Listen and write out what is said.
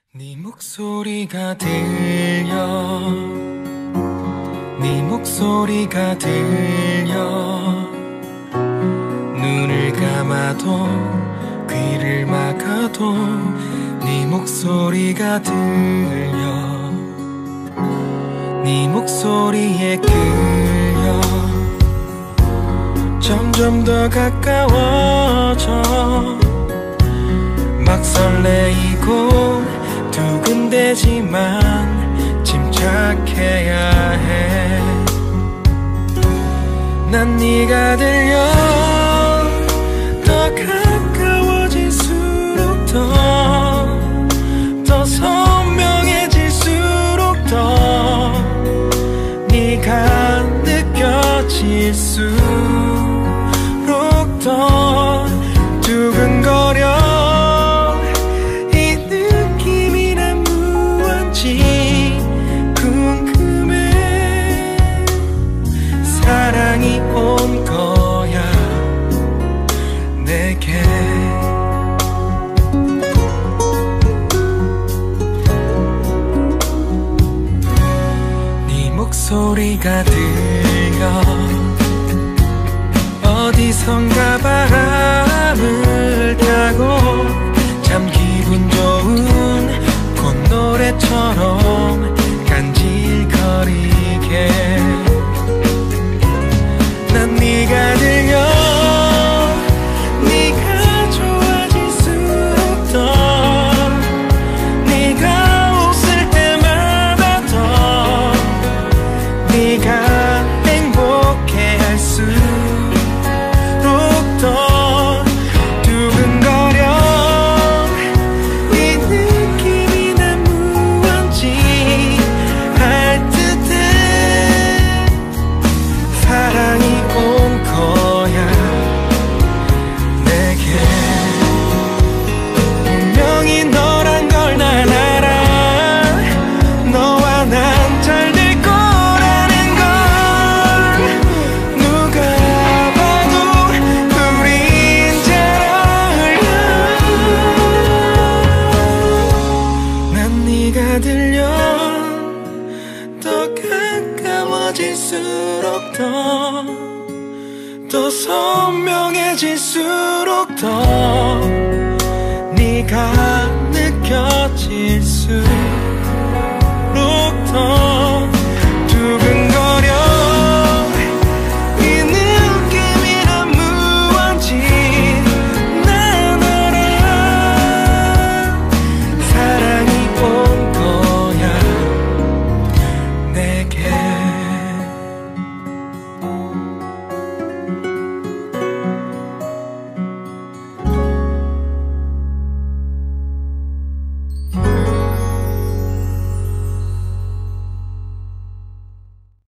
네 목소리가 들려 네 목소리가 들려 눈을 감아도 귀를 막아도 네 목소리가 들려 네 목소리에 끌려 점점 더 가까워져 막 설레이고 두근대지만 침착해야 해. 난 네가 들려 더 가까워질수록 더 선명해질수록 더 네가 느껴질수록 더 두근거려. 사랑이 온 거야 내게. 네 목소리가 들려 어디선가 바람을 타고 참 기분 좋은 콧노래처럼 간질거리게. 난 네가 들려 네가 좋아질수록 더 네가 웃을 때마다 더 네가 행복해 할수록 더 두근거려. 이 느낌이 난 무언지 알 듯해. 사랑이 온 거야 내게. 분명히 너란 걸 난 알아. 너와 난 잘 될 거라는 걸 누가 봐도 우린 잘 어울려. 난 네가 들려 더 가까워질수록 더 선명해질수록 더 네가 느껴질수록